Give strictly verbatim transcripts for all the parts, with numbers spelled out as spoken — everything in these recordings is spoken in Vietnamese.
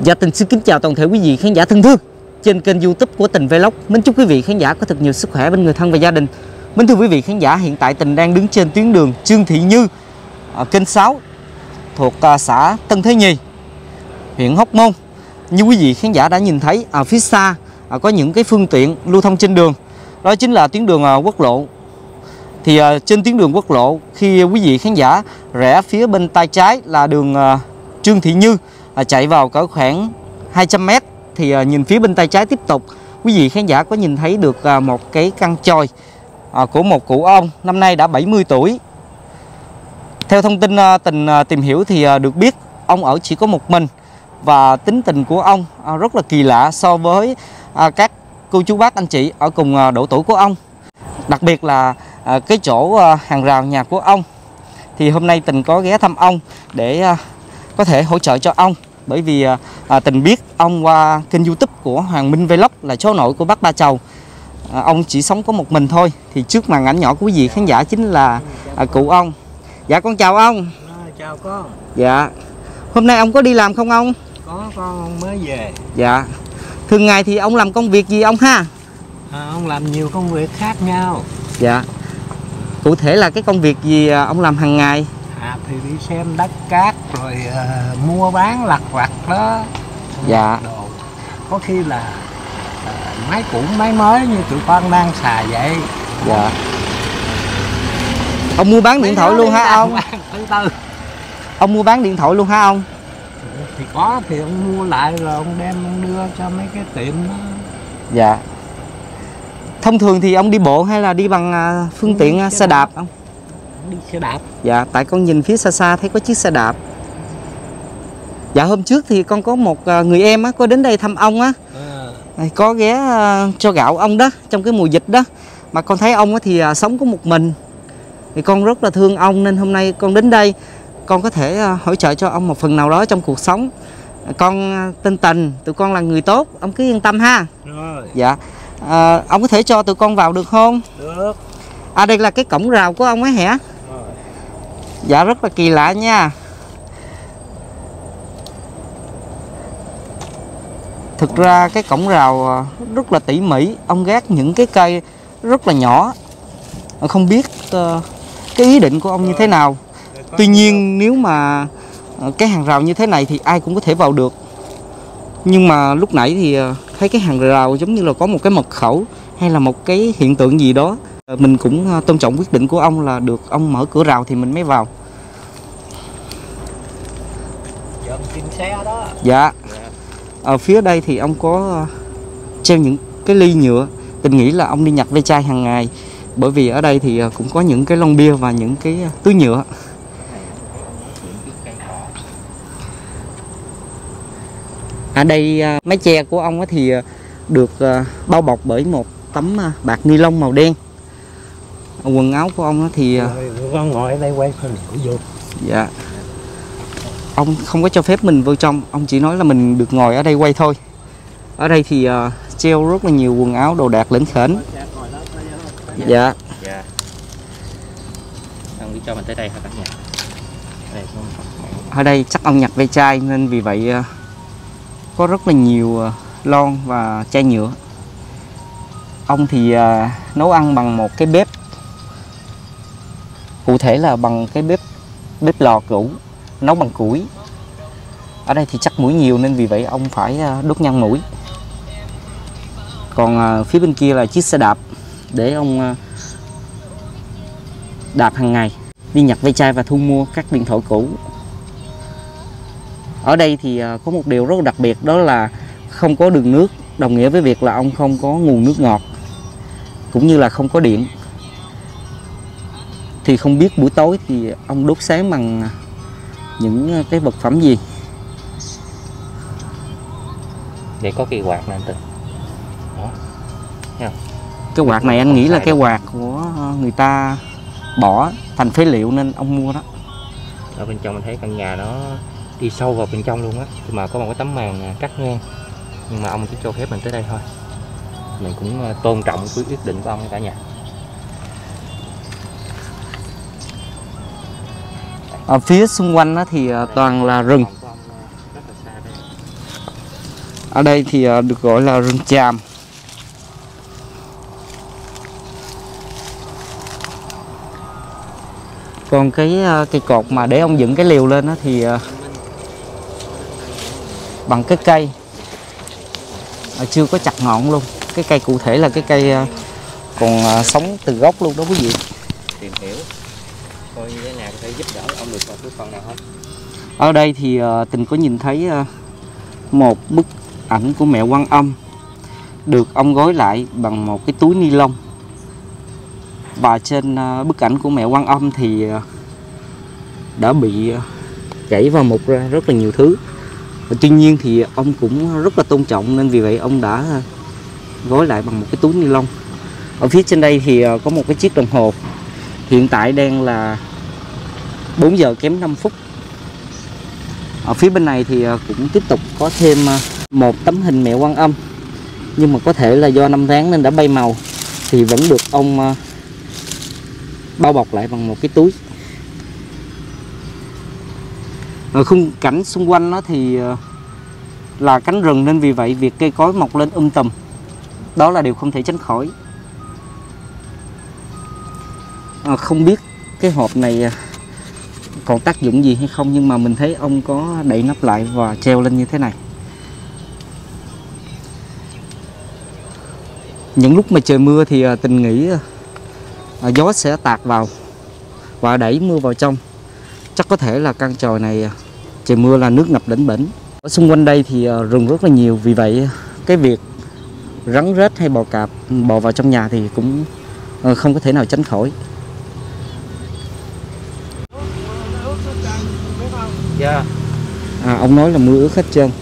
Dạ, Tình xin kính chào toàn thể quý vị khán giả thân thương trên kênh YouTube của Tình Vlog. Mến chúc quý vị khán giả có thật nhiều sức khỏe bên người thân và gia đình. Mến thưa quý vị khán giả, hiện tại Tình đang đứng trên tuyến đường Trương Thị Như, ở kênh sáu thuộc uh, xã Tân Thế Nhì, huyện Hóc Môn. Như quý vị khán giả đã nhìn thấy, ở phía xa uh, có những cái phương tiện lưu thông trên đường. Đó chính là tuyến đường uh, quốc lộ. Thì uh, trên tuyến đường quốc lộ, khi quý vị khán giả rẽ phía bên tay trái là đường uh, Trương Thị Như, uh, chạy vào cỡ khoảng hai trăm mét, thì uh, nhìn phía bên tay trái tiếp tục, quý vị khán giả có nhìn thấy được uh, một cái căn chòi uh, của một cụ ông năm nay đã bảy mươi tuổi. Theo thông tin uh, Tình uh, tìm hiểu thì uh, được biết ông ở chỉ có một mình, và tính tình của ông uh, rất là kỳ lạ so với uh, các cô chú bác anh chị ở cùng uh, độ tuổi của ông. Đặc biệt là À, cái chỗ uh, hàng rào nhà của ông, thì hôm nay Tình có ghé thăm ông để uh, có thể hỗ trợ cho ông. Bởi vì uh, uh, Tình biết ông qua kênh YouTube của Hoàng Minh Vlog là cháu nội của bác Ba Chầu. uh, Ông chỉ sống có một mình thôi. Thì trước màn ảnh nhỏ của quý vị khán giả chính là uh, cụ ông. Dạ con chào ông. À, chào con. Dạ, hôm nay ông có đi làm không ông? Có, con mới về. Dạ, thường ngày thì ông làm công việc gì ông ha? À, ông làm nhiều công việc khác nhau. Dạ, cụ thể là cái công việc gì ông làm hàng ngày? À thì đi xem đất cát rồi uh, mua bán lặt vặt đó. Dạ. Đồ. Có khi là uh, máy cũ máy mới như tụi con đang xài vậy. Dạ. Ông mua bán điện thoại luôn hả ông? Từ từ. Ông mua bán điện thoại luôn hả ông? Thì có thì ông mua lại rồi ông đem ông đưa cho mấy cái tiệm đó. Dạ. Thông thường thì ông đi bộ hay là đi bằng phương tiện xe, xe đạp không? Đi xe đạp. Dạ, tại con nhìn phía xa xa thấy có chiếc xe đạp. Dạ, hôm trước thì con có một người em á, có đến đây thăm ông á. À. Có ghé cho gạo ông đó, trong cái mùa dịch đó. Mà con thấy ông á thì sống có một mình. Thì con rất là thương ông, nên hôm nay con đến đây, con có thể hỗ trợ cho ông một phần nào đó trong cuộc sống. Con tên Tình, tụi con là người tốt, ông cứ yên tâm ha. Rồi. Dạ. À, ông có thể cho tụi con vào được không? Được. À, đây là cái cổng rào của ông ấy hả? Rồi. Dạ, rất là kỳ lạ nha. Thực ra cái cổng rào rất là tỉ mỉ, ông gác những cái cây rất là nhỏ. Không biết uh, cái ý định của ông như thế nào. Tuy nhiên nếu mà uh, cái hàng rào như thế này thì ai cũng có thể vào được. Nhưng mà lúc nãy thì uh, thấy cái hàng rào giống như là có một cái mật khẩu hay là một cái hiện tượng gì đó. uh, Mình cũng uh, tôn trọng quyết định của ông, là được ông mở cửa rào thì mình mới vào. Dọn trên xe đó. Dạ. Ở phía đây thì ông có uh, treo những cái ly nhựa. Tình nghĩ là ông đi nhặt ve chai hàng ngày. Bởi vì ở đây thì uh, cũng có những cái lon bia và những cái uh, túi nhựa. Ở đây uh, mái che của ông thì uh, được uh, bao bọc bởi một tấm uh, bạc ni lông màu đen. Quần áo của ông thì uh, con ngồi ở đây quay phim của vô. Dạ. Ông không có cho phép mình vô trong, ông chỉ nói là mình được ngồi ở đây quay thôi. Ở đây thì uh, treo rất là nhiều quần áo đồ đạc lỉnh kỉnh. Dạ. Dạ. Ông đi cho mình tới đây hả cả nhà? Đây, ở đây chắc ông nhặt ve chai nên vì vậy uh, có rất là nhiều uh, lon và chai nhựa. Ông thì uh, nấu ăn bằng một cái bếp, cụ thể là bằng cái bếp bếp lò cũ, nấu bằng củi. Ở đây thì chắc mũi nhiều nên vì vậy ông phải uh, đốt nhang mũi. Còn uh, phía bên kia là chiếc xe đạp để ông uh, đạp hàng ngày, đi nhặt ve chai và thu mua các điện thoại cũ. Ở đây thì uh, có một điều rất là đặc biệt, đó là không có đường nước, đồng nghĩa với việc là ông không có nguồn nước ngọt, cũng như là không có điện. Thì không biết buổi tối thì ông đốt sáng bằng những cái vật phẩm gì. để có cây quạt này anh Tình. Đó. Thấy không? Cái quạt này anh nghĩ là cái quạt của người ta bỏ thành phế liệu nên ông mua đó. Ở bên trong mình thấy căn nhà nó đi sâu vào bên trong luôn á, mà có một cái tấm màn cắt ngang, nhưng mà ông chỉ cho phép mình tới đây thôi. Mình cũng tôn trọng cái quyết định của ông cả nhà. Ở phía xung quanh thì toàn là rừng. Ở đây thì được gọi là rừng tràm. Còn cái cây cột mà để ông dựng cái liều lên đó thì bằng cái cây chưa có chặt ngọn luôn. Cái cây cụ thể là cái cây còn sống từ gốc luôn đó quý vị. Tìm hiểu coi như thế nào có thể giúp đỡ ông được một cái phần nào không. Ở đây thì Tình có nhìn thấy một bức ảnh của mẹ Quan Âm được ông gói lại bằng một cái túi ni lông. Và trên bức ảnh của mẹ Quan Âm thì đã bị chảy vào một ra rất là nhiều thứ. Và tuy nhiên thì ông cũng rất là tôn trọng nên vì vậy ông đã gói lại bằng một cái túi ni lông. Ở phía trên đây thì có một cái chiếc đồng hồ. Hiện tại đang là bốn giờ kém năm phút. Ở phía bên này thì cũng tiếp tục có thêm một tấm hình mẹ Quan Âm. Nhưng mà có thể là do năm tháng nên đã bay màu, thì vẫn được ông bao bọc lại bằng một cái túi. Ở khung cảnh xung quanh nó thì là cánh rừng nên vì vậy việc cây cối mọc lên um tùm đó là điều không thể tránh khỏi. À, không biết cái hộp này còn tác dụng gì hay không, nhưng mà mình thấy ông có đậy nắp lại và treo lên như thế này. Những lúc mà trời mưa thì Tình nghĩ à, gió sẽ tạt vào và đẩy mưa vào trong. Chắc có thể là căn chòi này trời mưa là nước ngập đỉnh bỉnh. Ở xung quanh đây thì rừng rất là nhiều, vì vậy cái việc rắn rết hay bò cạp bò vào trong nhà thì cũng không có thể nào tránh khỏi. Dạ. À, ông nói là mưa ướt hết trơn.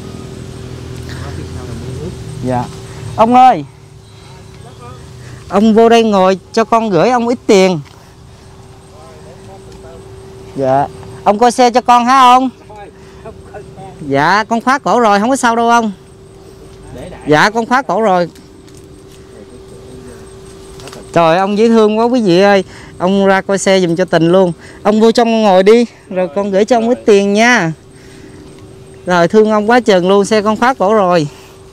Dạ. Ông ơi, ông vô đây ngồi cho con gửi ông ít tiền. Dạ. Ông coi xe cho con hả ông? Dạ con khóa cổ rồi, không có sao đâu ông. Dạ con khóa cổ rồi. Trời ông dễ thương quá quý vị ơi. Ông ra coi xe giùm cho Tình luôn. Ông vô trong ngồi đi, rồi con gửi cho ông ít tiền nha. Rồi thương ông quá chừng luôn, xe con khóa cổ rồi.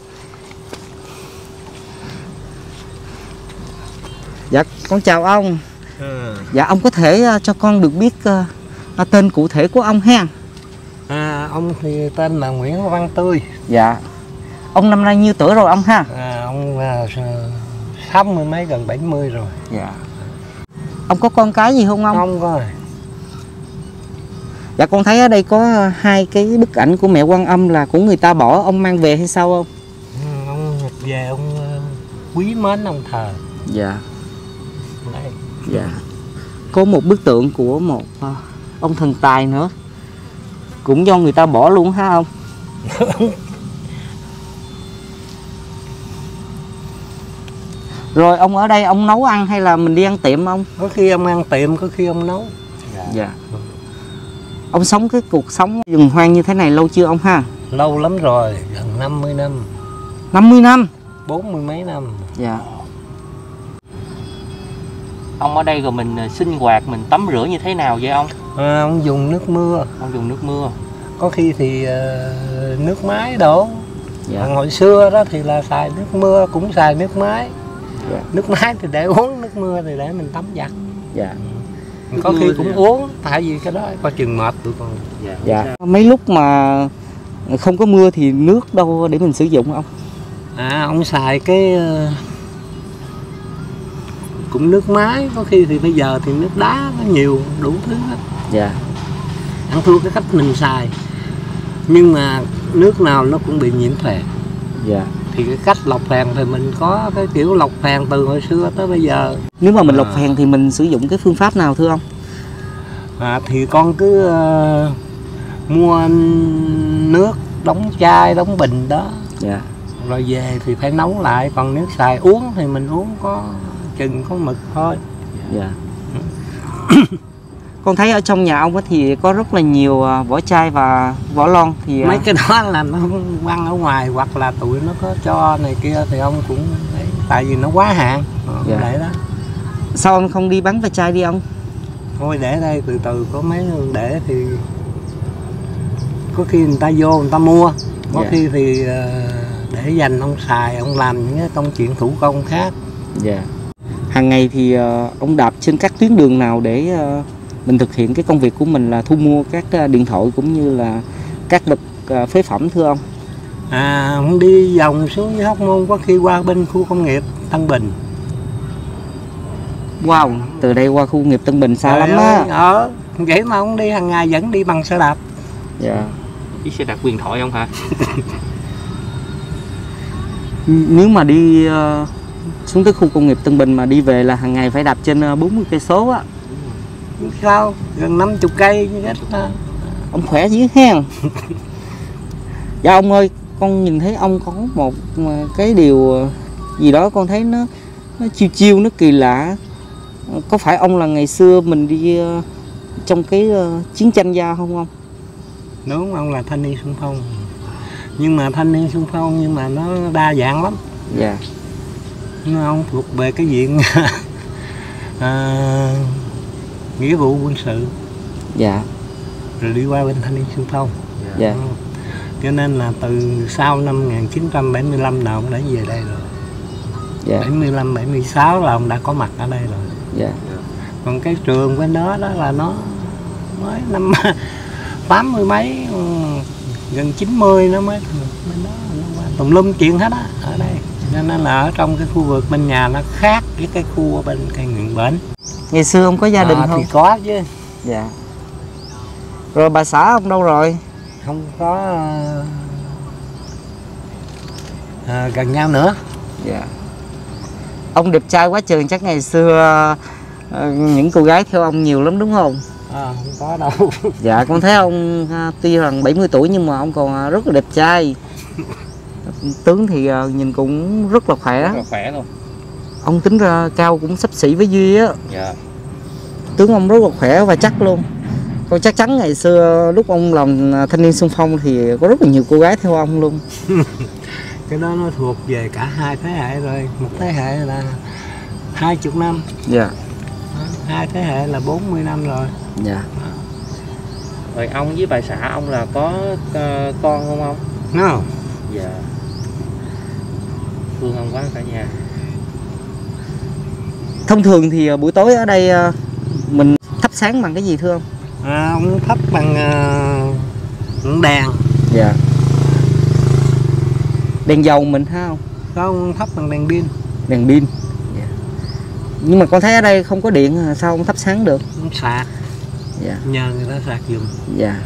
Dạ con chào ông. Ừ. Dạ ông có thể uh, cho con được biết uh, tên cụ thể của ông ha? À, ông thì tên là Nguyễn Văn Tươi. Dạ. Ông năm nay nhiêu tuổi rồi ông ha? À, ông là sáu mươi mấy gần bảy mươi rồi. Dạ. Ông có con cái gì không ông? Không có. Dạ con thấy ở đây có hai cái bức ảnh của mẹ Quan Âm là của người ta bỏ, ông mang về hay sao không? Ừ, ông về ông quý mến ông thờ. Dạ. Đây. Dạ. Có một bức tượng của một uh, ông thần tài nữa, cũng do người ta bỏ luôn hả ông? Rồi ông ở đây ông nấu ăn hay là mình đi ăn tiệm ông? Có khi ông ăn tiệm, có khi ông nấu. Dạ. Dạ. Ông sống cái cuộc sống rừng hoang như thế này lâu chưa ông ha? Lâu lắm rồi, gần năm mươi năm. năm mươi năm? Bốn mươi mấy năm. Dạ. Ông ở đây rồi mình sinh hoạt, mình tắm rửa như thế nào vậy ông? À, ông dùng nước mưa. Ông dùng nước mưa. Có khi thì uh, nước máy đổ. Dạ. Còn hồi xưa đó thì là xài nước mưa, cũng xài nước máy. Dạ. Nước máy thì để uống, nước mưa thì để mình tắm giặt. Dạ. Có khi cũng uống, tại vì cái đó coi chừng mệt tụi con. Dạ. Dạ. Mấy lúc mà không có mưa thì nước đâu để mình sử dụng ông? À, ông xài cái uh, cũng nước máy, có khi thì bây giờ thì nước đá nó nhiều đủ thứ hết. Dạ. Ăn thua cái cách mình xài, nhưng mà nước nào nó cũng bị nhiễm phèn. Dạ. Thì cái cách lọc phèn thì mình có cái kiểu lọc phèn từ hồi xưa tới bây giờ. Nếu mà mình à. lọc phèn thì mình sử dụng cái phương pháp nào thưa ông? À, thì con cứ uh, mua nước đóng chai, đóng bình đó. Dạ. Rồi về thì phải nấu lại, còn nước xài uống thì mình uống có chừng có mực thôi. Dạ. Con thấy ở trong nhà ông thì có rất là nhiều vỏ chai và vỏ lon thì mấy cái đó là nó quăng ở ngoài, hoặc là tụi nó có cho này kia thì ông cũng đấy, tại vì nó quá hạn. Dạ. Để đó. Sao ông không đi bán ve chai đi ông? Thôi để đây từ từ, có mấy để thì có khi người ta vô người ta mua, có dạ. khi thì uh, để dành ông xài, ông làm những cái công chuyện thủ công khác. Dạ. Hàng ngày thì uh, ông đạp trên các tuyến đường nào để uh, mình thực hiện cái công việc của mình là thu mua các uh, điện thoại cũng như là các vật uh, phế phẩm thưa ông? À, ông đi vòng xuống với Hóc Môn, có khi qua bên khu công nghiệp Tân Bình. Wow, từ đây qua khu công nghiệp Tân Bình xa Trời lắm ơi, á. Ờ, vậy mà ông đi hàng ngày vẫn đi bằng xe đạp. Dạ. Chiếc xe đạp huyền thoại không hả? Nếu mà đi uh, xuống tới khu công nghiệp Tân Bình mà đi về là hàng ngày phải đạp trên uh, bốn mươi cây số á. Sao? Gần năm mươi cây chứ đó. Ông khỏe dữ hen. Dạ ông ơi, con nhìn thấy ông có một cái điều gì đó con thấy nó nó chiêu chiêu, nó kỳ lạ. Có phải ông là ngày xưa mình đi uh, trong cái uh, chiến tranh gia không ông? Đúng, ông là thanh niên xung phong. Nhưng mà thanh niên xung phong nhưng mà nó đa dạng lắm. Dạ. Nhưng mà ông thuộc về cái diện à, nghĩa vụ quân sự. Dạ. Rồi đi qua bên thanh niên xung phong. Dạ. Cho nên là từ sau năm một nghìn chín trăm bảy mươi lăm là ông đã về đây rồi. Dạ. bảy mươi lăm, bảy mươi sáu là ông đã có mặt ở đây rồi. Dạ. Còn cái trường bên đó đó là nó mới năm tám mươi mấy, gần chín mươi nó mới bên đó, nó tùm lum chuyện hết á ở đây. Cho nên là ở trong cái khu vực bên nhà nó khác với cái khu ở bên cây Nguyện Bến. Ngày xưa ông có gia đình à, không? Thì có chứ. Dạ. Rồi bà xã ông đâu rồi? Không có à, gần nhau nữa. Dạ. Ông đẹp trai quá trời, chắc ngày xưa uh, những cô gái theo ông nhiều lắm đúng không? À, không có đâu. Dạ con thấy ông uh, tuy rằng bảy mươi tuổi nhưng mà ông còn uh, rất là đẹp trai. Tướng thì uh, nhìn cũng rất là khỏe. Rất là khỏe luôn. Ông tính ra cao cũng xấp xỉ với Duy á. Dạ. Tướng ông rất là khỏe và chắc luôn. Con chắc chắn ngày xưa lúc ông làm thanh niên xung phong thì có rất là nhiều cô gái theo ông luôn. Cái đó nó thuộc về cả hai thế hệ rồi. Một thế hệ là hai chục năm. Dạ. Hai thế hệ là bốn mươi năm rồi. Dạ. Rồi ông với bà xã ông là có uh, con không ông? No. Dạ. Thương ông quá cả nhà. Thông thường thì buổi tối ở đây mình thắp sáng bằng cái gì thưa ông? À, ông thắp bằng uh, đèn. Dạ. Đèn dầu mình ha không? Không, thắp bằng đèn pin. Đèn pin. Dạ. Nhưng mà con thấy ở đây không có điện, sao ông thắp sáng được? Ông sạc. Dạ. Nhờ người ta sạc dùng. Dạ.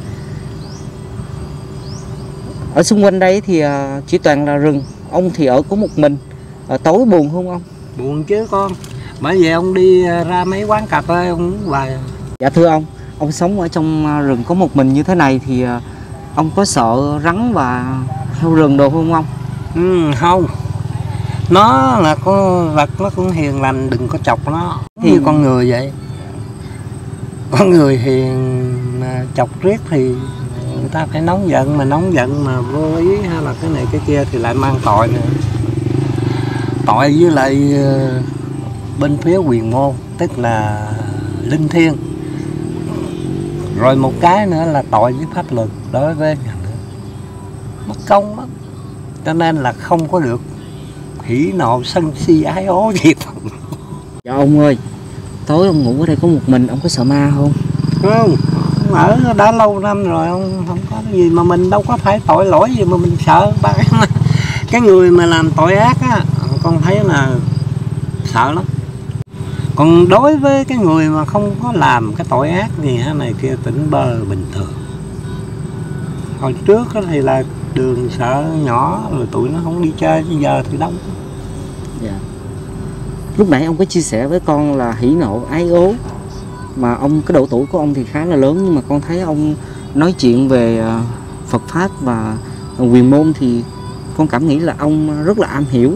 Ở xung quanh đây thì chỉ toàn là rừng. Ông thì ở có một mình. Ở tối buồn không ông? Buồn chứ con. Bởi vì ông đi ra mấy quán cà phê ông uống hoài. Dạ thưa ông, ông sống ở trong rừng có một mình như thế này thì ông có sợ rắn và heo rừng đồ không ông? Ừ, không. Nó là con vật, nó cũng hiền lành, đừng có chọc nó. Thì... như con người vậy. Con người hiền mà chọc riết thì người ta phải nóng giận, mà nóng giận mà vô ý hay là cái này cái kia thì lại mang tội nữa. Tội với lại bên phía quyền môn, tức là linh thiêng. Rồi một cái nữa là tội với pháp luật đối với nhà nước. Mất công lắm. Cho nên là không có được hỉ nộ sân si ái ố gì. Dạ ông ơi, tối ông ngủ ở đây có một mình, ông có sợ ma không? Không, ông ở đã lâu năm rồi, ông không có cái gì mà mình đâu có phải tội lỗi gì mà mình sợ. Cái người mà làm tội ác á, con thấy là sợ lắm. Còn đối với cái người mà không có làm cái tội ác gì hay này kia, tỉnh bơ bình thường. Hồi trước thì là đường sợ nhỏ rồi tụi nó không đi chơi, bây giờ thì đông. Dạ. Lúc nãy ông có chia sẻ với con là hỉ nộ ái ố, mà ông cái độ tuổi của ông thì khá là lớn, nhưng mà con thấy ông nói chuyện về Phật pháp và quyền môn thì con cảm nghĩ là ông rất là am hiểu.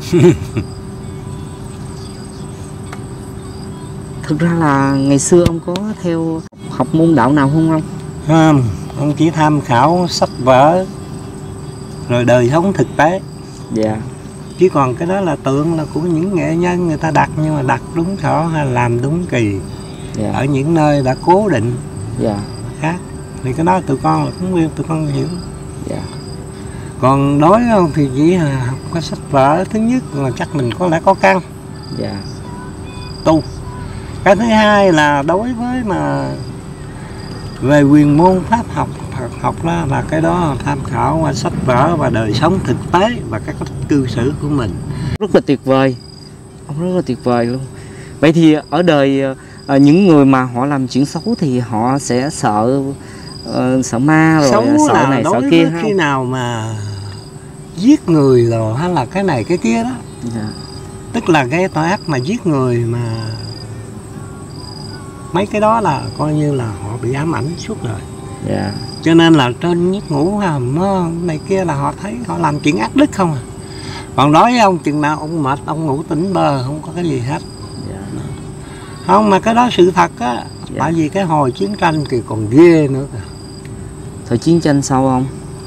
Thực ra là ngày xưa ông có theo học môn đạo nào không ông? Không, ông chỉ tham khảo sách vở rồi đời sống thực tế. Dạ. Chứ còn cái đó là tượng là của những nghệ nhân người ta đặt, nhưng mà đặt đúng chỗ hay làm đúng kỳ. Dạ. Ở những nơi đã cố định. Dạ. Khác. Thì cái đó tụi con là cũng nguyên, tụi con hiểu. Dạ. Còn đối không thì chỉ là học cái sách vở thứ nhất là chắc mình có lẽ có căn. Dạ. Tu. Cái thứ hai là đối với mà về quyền môn pháp học Phật học đó là cái đó tham khảo qua sách vở và đời sống thực tế và các cách cư xử của mình. Rất là tuyệt vời, ông rất là tuyệt vời luôn. Vậy thì ở đời à, những người mà họ làm chuyện xấu thì họ sẽ sợ uh, sợ ma rồi xấu sợ là này đối sợ kia với không? khi nào mà giết người rồi hay là cái này cái kia đó. Dạ. Tức là cái tội ác mà giết người mà mấy cái đó là coi như là họ bị ám ảnh suốt đời. Dạ. Cho nên là trên giấc ngủ hầm này kia là họ thấy họ làm chuyện ác đức không à. Còn đối với ông chừng nào ông mệt ông ngủ tỉnh bơ không có cái gì hết. Dạ. Không mà cái đó sự thật á. Dạ. Tại vì cái hồi chiến tranh thì còn ghê nữa kìa. Thời chiến tranh sau không?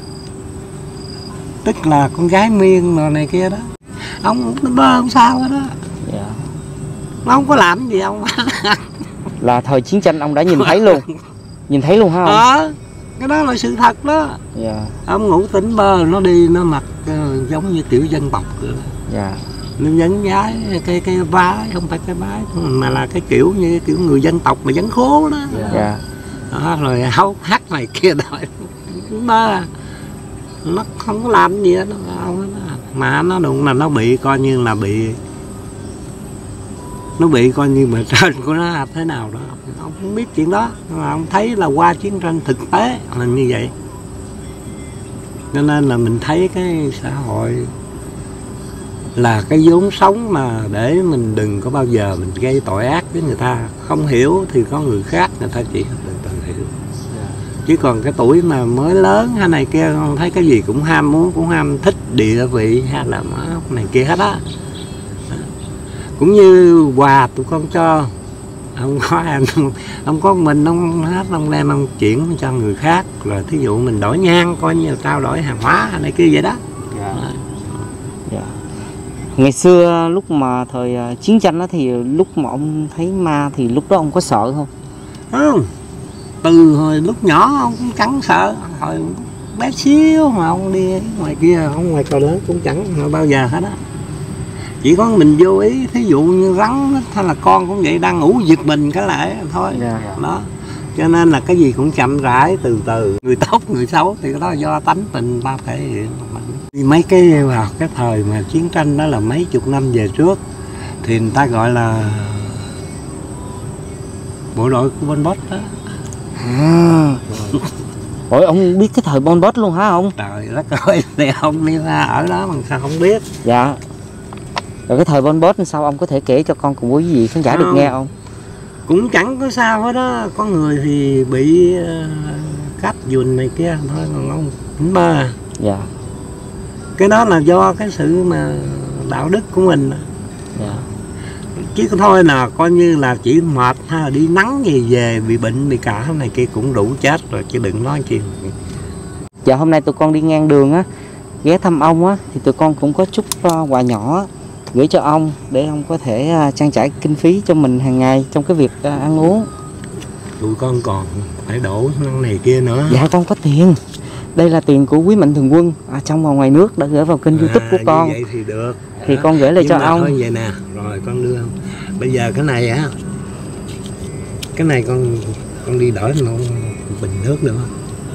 Tức là con gái miên rồi này kia đó. Ông tỉnh bơ không sao hết đó. Dạ. Nó không có làm gì ông. Là thời chiến tranh ông đã nhìn thấy luôn. Nhìn thấy luôn hả ông? Ờ, cái đó là sự thật đó. Dạ. Ông ngủ tỉnh bơ nó đi nó mặc uh, giống như tiểu dân tộc rồi. Dạ. Nó dẫn vái cái cái vái không phải cái vái mà là cái kiểu như kiểu người dân tộc mà dân khố đó. Dạ. Đó, rồi áo hát này kia rồi nó nó không có làm gì hết nó mà nó đụng là nó bị coi như là bị nó bị coi như bề trên của nó thế nào đó ông không biết chuyện đó mà ông thấy là qua chiến tranh thực tế là như vậy. Cho nên là mình thấy cái xã hội là cái vốn sống mà để mình đừng có bao giờ mình gây tội ác với người ta. Không hiểu thì có người khác người ta chỉ từ từ hiểu. Chứ còn cái tuổi mà mới lớn hay này kia con thấy cái gì cũng ham muốn, cũng ham thích địa vị hay là này kia hết á. Cũng như quà tụi con cho ông có em ông có mình ông hết ông đem ông chuyển cho người khác, rồi thí dụ mình đổi nhang coi như là trao đổi hàng hóa hay này kia vậy đó. Dạ. Dạ. Ngày xưa lúc mà thời uh, chiến tranh đó thì lúc mà ông thấy ma thì lúc đó ông có sợ không? Không. Từ hồi lúc nhỏ ông cũng chẳng sợ, hồi bé xíu mà ông đi ngoài kia ông ngoài cầu lớn cũng chẳng bao giờ hết á. Chỉ có mình vô ý, thí dụ như rắn hay là con cũng vậy đang ngủ giật mình cái lại thôi. Dạ. Đó. Cho nên là cái gì cũng chậm rãi từ từ, người tốt người xấu thì cái đó do tánh tình ta thể hiện. Mấy cái vào cái thời mà chiến tranh đó là mấy chục năm về trước thì người ta gọi là bộ đội của Pol Pot đó. À. Ủa ông biết cái thời Pol Pot luôn hả ông? Trời đất ơi, thì ông đi ra ở đó mà sao không biết. Dạ. Rồi cái thời Pol Pot sao ông có thể kể cho con cùng quý vị khán giả được nghe không? Cũng chẳng có sao hết đó. Có người thì bị uh, cắt dùn này kia thôi, còn ông cũng bơ. Dạ. Cái đó là do cái sự mà đạo đức của mình. Dạ. Chứ thôi là coi như là chỉ mệt hay là đi nắng gì về bị bệnh bị cả này kia cũng đủ chết rồi chứ đừng nói chi. Dạ hôm nay tụi con đi ngang đường á, ghé thăm ông á thì tụi con cũng có chút uh, quà nhỏ gửi cho ông để ông có thể uh, trang trải kinh phí cho mình hàng ngày trong cái việc uh, ăn uống. Tụi con còn phải đổ năng này kia nữa. Dạ con có tiền. Đây là tiền của quý mạnh thường quân à, trong và ngoài nước đã gửi vào kênh à, YouTube của con. Như vậy thì được. Thì à, con gửi lại cho ông. Thôi vậy nè, rồi con đưa không. Bây giờ cái này á, cái này con con đi đổi một bình nước được không?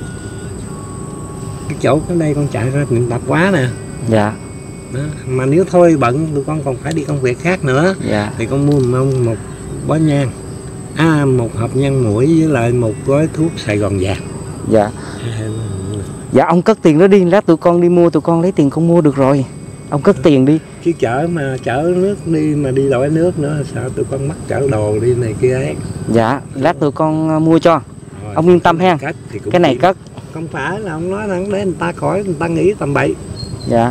Cái chỗ cái đây con chạy ra tiệm tạp hóa nè. Dạ. Đó. Mà nếu thôi bận tụi con còn phải đi công việc khác nữa. Dạ. Thì con mua một, một bó nhang, à, một hộp nhang mũi với lại một gói thuốc Sài Gòn vàng. Dạ. À, dạ ông cất tiền đó đi, lát tụi con đi mua, tụi con lấy tiền con mua được rồi. Ông cất tiền đi. Chứ chở mà chở nước đi mà đi đổi nước nữa sợ tụi con mắc chở đồ đi này kia ấy. Dạ, lát tụi con mua cho. Rồi, ông yên tâm ha. Cái này cất. Không phải là ông nói thẳng để người ta khỏi người ta nghĩ tầm bậy. Dạ.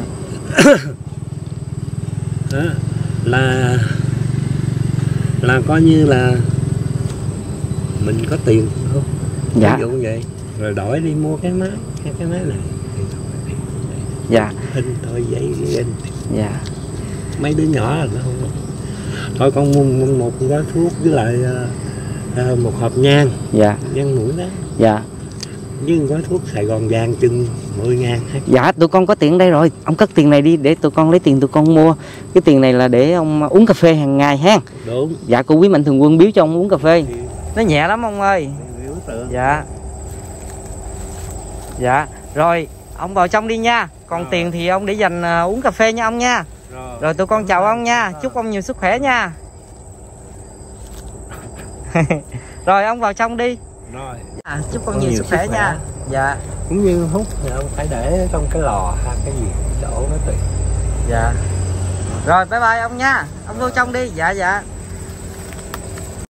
Đó, là là coi như là mình có tiền không? Dạ. Ví dụ vậy, rồi đổi đi mua cái máy, cái cái máy này. Dạ. In thôi giấy in. Dạ. Mấy đứa nhỏ là nó không. Thôi con mua một gói thuốc với lại uh, uh, một hộp nhang. Dạ. Nhang mũi đó. Dạ. Với gói thuốc Sài Gòn vàng chừng mười ngàn. Dạ tụi con có tiền đây rồi, ông cất tiền này đi để tụi con lấy tiền tụi con mua. Cái tiền này là để ông uống cà phê hàng ngày ha. Đúng. Dạ cô Quý Mạnh Thường Quân biếu cho ông uống cà phê. Nó nhẹ lắm ông ơi. Dạ. Dạ. Rồi ông vào trong đi nha. Còn rồi. Tiền thì ông để dành uh, uống cà phê nha ông nha. Rồi, rồi tụi con chào ông nha. Chúc ông nhiều sức khỏe nha. Rồi ông vào trong đi. Rồi. À, chúc con nhiều, nhiều sức khỏe, khỏe nha. Dạ. Cũng như hút thì ông phải để trong cái lò hay cái gì chỗ nó tùy. Dạ. Rồi bye bye ông nha. Ông vô trong đi. Dạ dạ.